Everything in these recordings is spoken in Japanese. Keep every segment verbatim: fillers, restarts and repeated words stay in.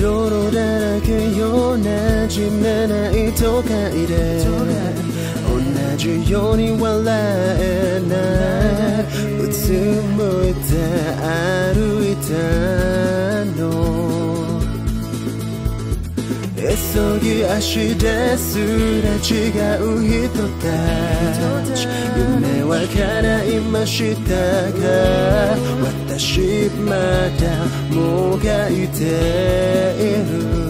泥だらけよなじめない都会で同じように笑えないうつむいて歩いたの急ぎ足ですれ違う人たち夢は叶いましたが私まだもがいている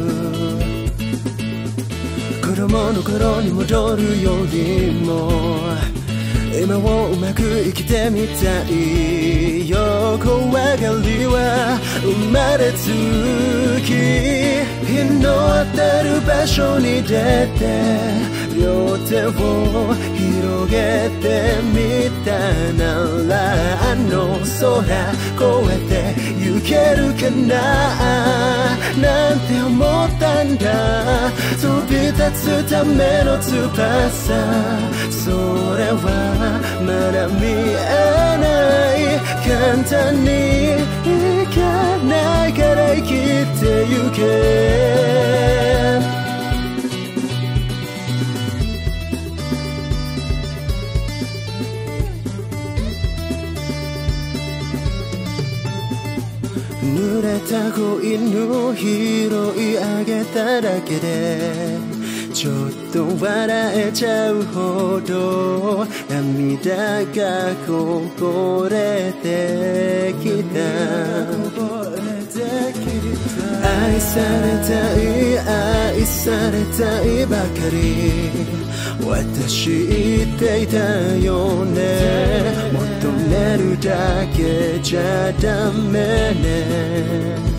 子供の頃に戻るよりも今をうまく生きてみたいよ怖がりは生まれつき日の当たる場所に出て両手を広げてみたならあの空越えて行けるかななんて思ったんだ飛び立つための翼それはまだ見えない簡単にいかないから生きてゆけ濡れた子犬拾い上げただけでちょっと笑えちゃうほど涙がこぼれてきた愛されたい愛されたいばかり私言っていたよね求めるだけじゃダメね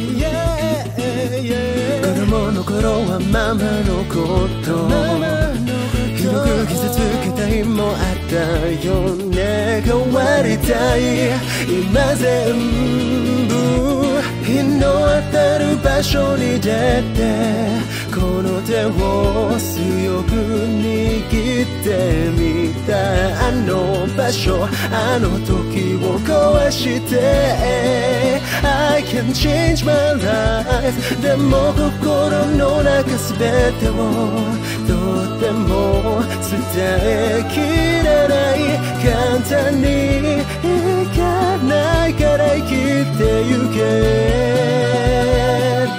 子供の頃はママのこと広く傷つけた日もあったよね変わりたい今全部日の当たる場所に出てこの手を強く握ってみたあの場所あの時を壊して I can change my life でも心の中すべてをとっても伝えきれない簡単にいかないから生きてゆけ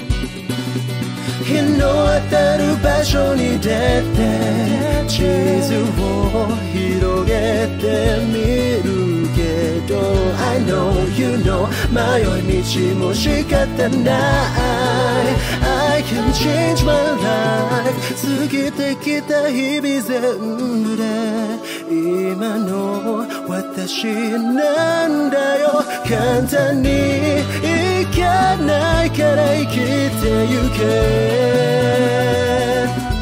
日の当たる場所に出て地図を広げてみるけど I know you know 迷い道も仕方ない I can change my life 過ぎてきた日々全部で今の私なんだよ簡単にいかないから生きてゆけ